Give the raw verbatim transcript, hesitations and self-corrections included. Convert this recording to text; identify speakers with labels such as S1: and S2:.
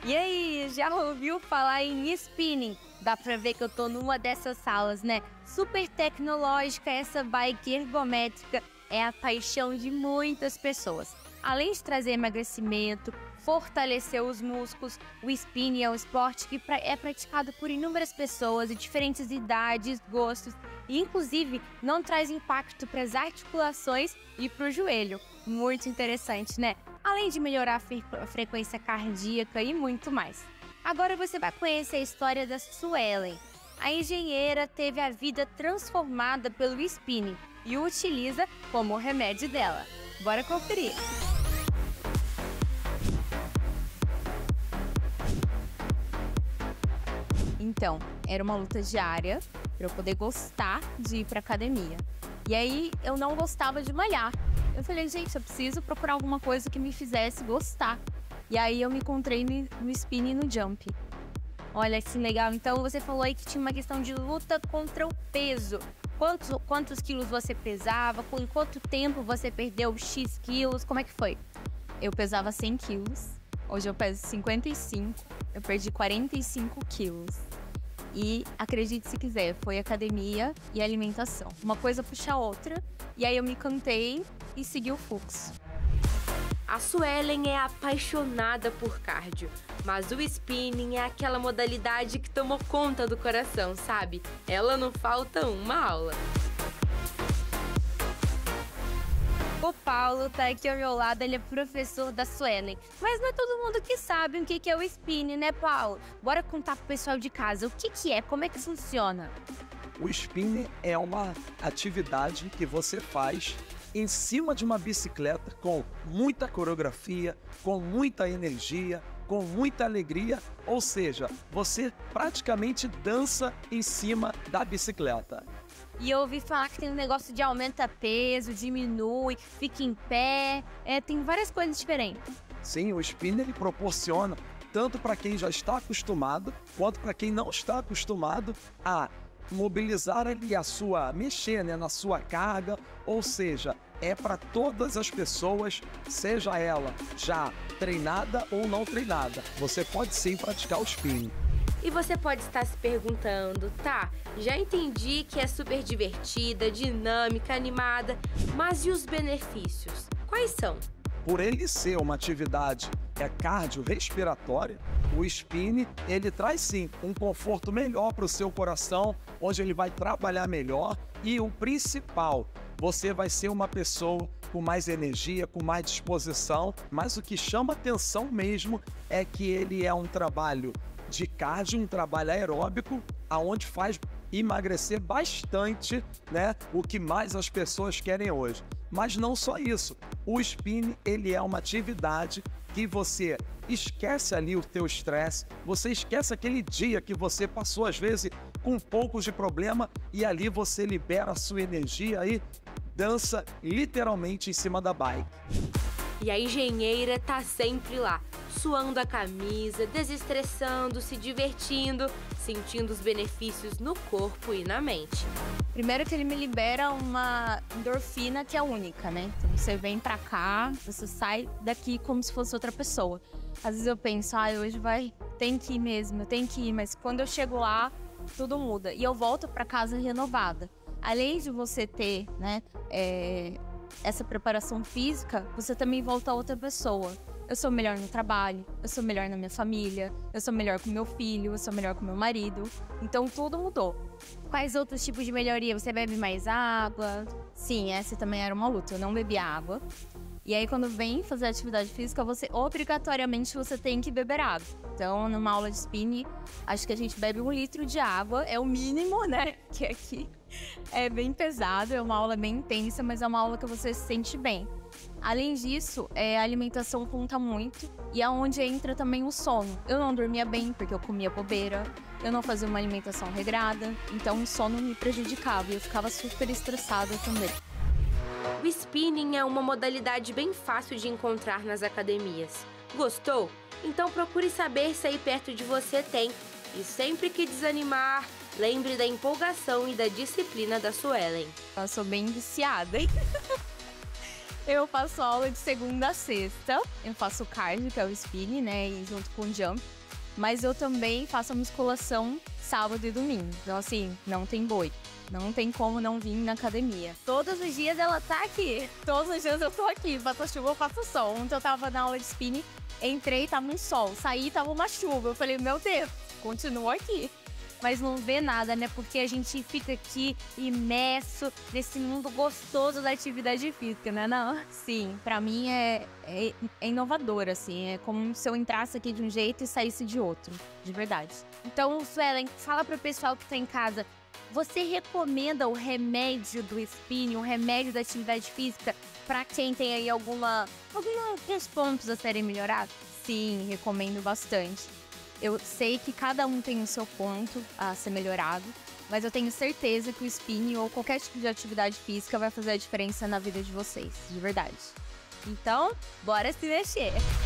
S1: E aí, já ouviu falar em spinning? Dá pra ver que eu tô numa dessas salas, né? Super tecnológica, essa bike ergométrica é a paixão de muitas pessoas. Além de trazer emagrecimento, fortalecer os músculos, o spinning é um esporte que é praticado por inúmeras pessoas de diferentes idades, gostos e inclusive não traz impacto para as articulações e para o joelho. Muito interessante, né? Além de melhorar a, fre a frequência cardíaca e muito mais. Agora você vai conhecer a história da Suelen. A engenheira teve a vida transformada pelo spinning e o utiliza como remédio dela. Bora conferir! Então, era uma luta diária para eu poder gostar de ir para academia. E aí, eu não gostava de malhar. Eu falei, gente, eu preciso procurar alguma coisa que me fizesse gostar. E aí, eu me encontrei no, no spinning e no jump. Olha que legal. Então, você falou aí que tinha uma questão de luta contra o peso. Quantos, quantos quilos você pesava? Em quanto tempo você perdeu X quilos? Como é que foi? Eu pesava cem quilos. Hoje eu peso cinquenta e cinco. Eu perdi quarenta e cinco quilos. E, acredite se quiser, foi academia e alimentação. Uma coisa puxa a outra. E aí eu me encantei e segui o fluxo.
S2: A Suelen é apaixonada por cardio, mas o spinning é aquela modalidade que tomou conta do coração, sabe? Ela não falta uma aula.
S1: O Paulo tá aqui ao meu lado, ele é professor da Suelen. Mas não é todo mundo que sabe o que é o spinning, né, Paulo? Bora contar pro pessoal de casa o que que é, como é que funciona.
S3: O spinning é uma atividade que você faz em cima de uma bicicleta com muita coreografia, com muita energia, com muita alegria, ou seja, você praticamente dança em cima da bicicleta.
S1: E eu ouvi falar que tem um negócio de aumenta peso, diminui, fica em pé, é, tem várias coisas diferentes.
S3: Sim, o spinning ele proporciona tanto para quem já está acostumado, quanto para quem não está acostumado a mobilizar ali a sua, mexer né, na sua carga, ou seja, é para todas as pessoas, seja ela já treinada ou não treinada. Você pode sim praticar o spinning.
S2: E você pode estar se perguntando, tá, já entendi que é super divertida, dinâmica, animada, mas e os benefícios? Quais são?
S3: Por ele ser uma atividade é cardiorrespiratória, o spinning ele traz sim um conforto melhor para o seu coração, onde ele vai trabalhar melhor e o principal, você vai ser uma pessoa com mais energia, com mais disposição, mas o que chama atenção mesmo é que ele é um trabalho de cardio, um trabalho aeróbico, aonde faz emagrecer bastante, né? O que mais as pessoas querem hoje. Mas não só isso, o spinning ele é uma atividade que você esquece ali o teu estresse, você esquece aquele dia que você passou às vezes com um pouco de problema e ali você libera a sua energia e dança literalmente em cima da bike.
S2: E a engenheira tá sempre lá, suando a camisa, desestressando, se divertindo, sentindo os benefícios no corpo e na mente.
S1: Primeiro que ele me libera uma endorfina que é única, né? Então você vem pra cá, você sai daqui como se fosse outra pessoa. Às vezes eu penso, ah, hoje vai, tem que ir mesmo, eu tenho que ir, mas quando eu chego lá, tudo muda. E eu volto pra casa renovada. Além de você ter, né, é, essa preparação física, você também volta a outra pessoa. Eu sou melhor no trabalho, eu sou melhor na minha família, eu sou melhor com meu filho, eu sou melhor com meu marido. Então tudo mudou. Quais outros tipos de melhoria? Você bebe mais água? Sim, essa também era uma luta, eu não bebia água. E aí quando vem fazer atividade física, você obrigatoriamente você tem que beber água. Então numa aula de spinning, acho que a gente bebe um litro de água, é o mínimo, né? Que aqui é bem pesado, é uma aula bem intensa, mas é uma aula que você se sente bem. Além disso, é, a alimentação conta muito e é onde entra também o sono. Eu não dormia bem porque eu comia bobeira, eu não fazia uma alimentação regrada, então o sono me prejudicava e eu ficava super estressada também.
S2: O spinning é uma modalidade bem fácil de encontrar nas academias. Gostou? Então procure saber se aí perto de você tem. E sempre que desanimar, lembre da empolgação e da disciplina da Suelen.
S1: Eu sou bem viciada, hein? Eu faço aula de segunda a sexta. Eu faço o cardio, que é o spinning, né? E junto com o jump. Mas eu também faço a musculação sábado e domingo. Então, assim, não tem boi. Não tem como não vir na academia. Todos os dias ela tá aqui. Todos os dias eu tô aqui. Faça chuva, faça sol. Ontem eu tava na aula de spinning, entrei, tava um sol. Saí, tava uma chuva. Eu falei, meu Deus, continua aqui. Mas não vê nada, né? Porque a gente fica aqui imerso nesse mundo gostoso da atividade física, né? Não? Sim, pra mim é, é, é inovador, assim. É como se eu entrasse aqui de um jeito e saísse de outro, de verdade. Então, Suelen, fala pro pessoal que tá em casa. Você recomenda o remédio do spinning, o remédio da atividade física, pra quem tem aí alguma, alguns pontos a serem melhorados? Sim, recomendo bastante. Eu sei que cada um tem o seu ponto a ser melhorado, mas eu tenho certeza que o spinning ou qualquer tipo de atividade física vai fazer a diferença na vida de vocês, de verdade. Então, bora se mexer!